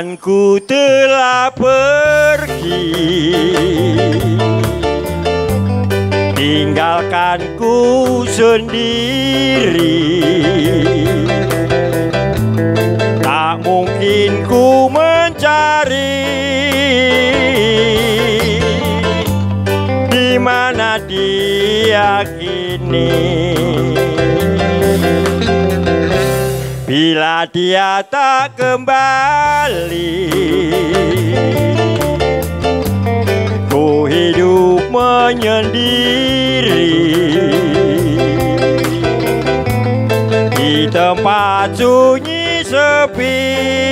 temanku telah pergi, tinggalkanku sendiri. Tak mungkin ku mencari di mana dia kini. Bila dia tak kembali, ku hidup menyendiri di tempat sunyi sepi,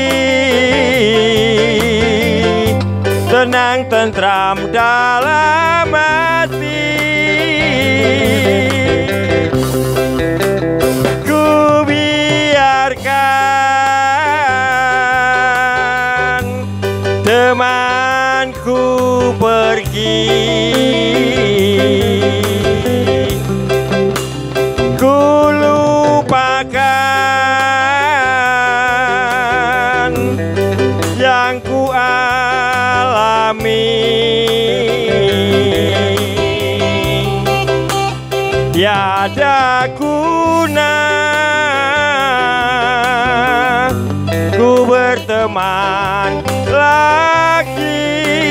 tenang tentram dalam hati. Ku biarkan temanku pergi, ku lupakan yang ku alami. Tiada guna ku berteman lagi.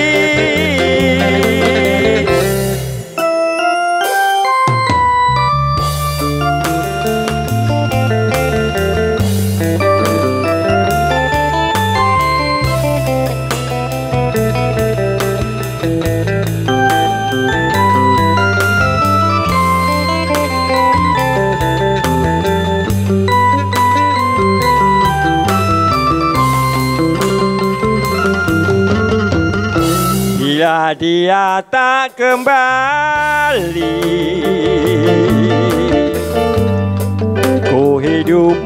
Bila dia tak kembali, ku hidup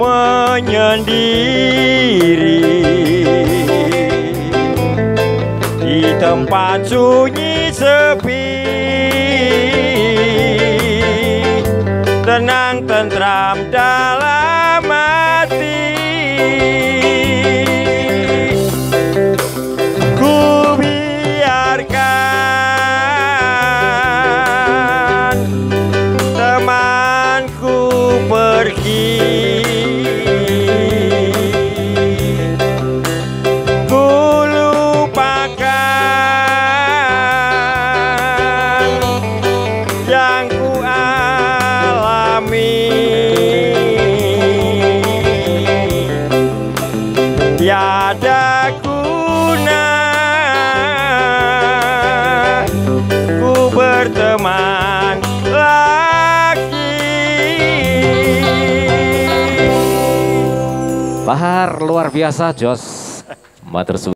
menyendiri di tempat sunyi sepi, tenang tentram dalam hati. Temanku pergi, ku lupakan yang ku alami. Tiada guna ku berteman lagi. Bahar luar biasa, Jos. Matur suwun.